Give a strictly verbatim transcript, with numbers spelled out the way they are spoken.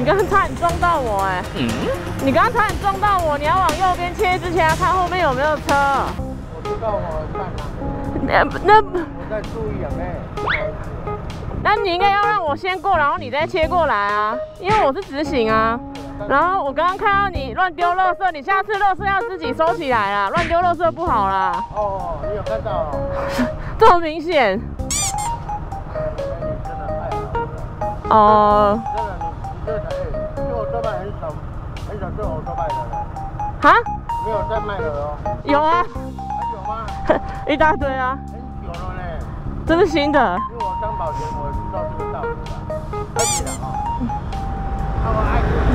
刚刚差点撞到我哎、欸！嗯，你刚刚差点撞到我，你要往右边切之前要看后面有没有车。 我知道我在哪。 那那我在注意有没有？ 那你应该要让我先过，然后你再切过来啊，因为我是直行啊。然后我刚刚看到你乱丢垃圾，你下次垃圾要自己收起来啦，乱丢垃圾不好啦。 哦，你有看到哦？ 这么明显。 真的太好了。 哦。 真的，你你这台做欧多拜很少，很少做欧多拜的了。 哈？ 没有在卖的哦。 有啊。 还有吗？ 一大堆啊。 很久了呢。 这是新的。 因为我当保全，我知道这个道理的。可以的哈。那我爱。